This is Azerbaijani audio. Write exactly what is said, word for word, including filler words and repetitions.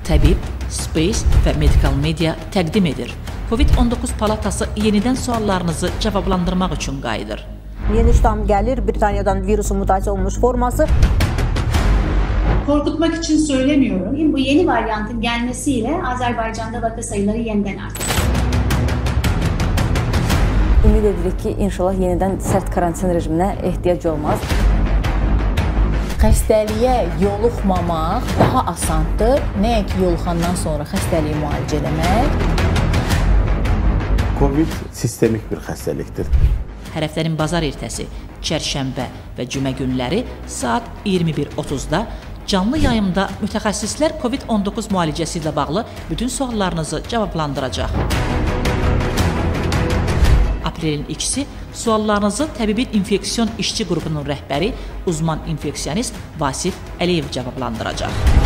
Təbib, Space və Medical Media təqdim edir. Covid on doqquz palatası yenidən suallarınızı cavablandırmaq üçün qayıdır. Yeni ştam gəlir, Britaniyadan virusun mutasiya olmuş forması. Korkutmak için söylemiyorum. Bu yeni varyantın gelmesiyle Azerbaycan'da vaka sayıları yeniden arttı. Ümid edirik ki, inşallah yenidən sərt karantin rejiminə ehtiyac olmaz. Xəstəliyə yoluxmamaq daha asandır. Nəyə ki, yoluxandan sonra xəstəliyi müalicə eləmək. Covid sistemik bir xəstəlikdir. Hər həftənin bazar ertəsi, çərşənbə və cümə günləri saat iyirmi bir otuzda canlı yayımda mütəxəssislər Covid on doqquz müalicəsi ilə bağlı bütün suallarınızı cavablandıracaq. Aprelin ikisi suallarınızı Təbibin İnfeksiyon İşçi qrupunun rəhbəri, uzman infeksionist Vasif Əliyev cavablandıracaq.